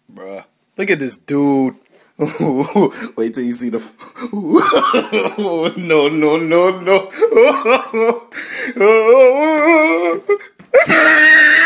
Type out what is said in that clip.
Bruh. Look at this dude. Wait till you see the. No, no, no, no.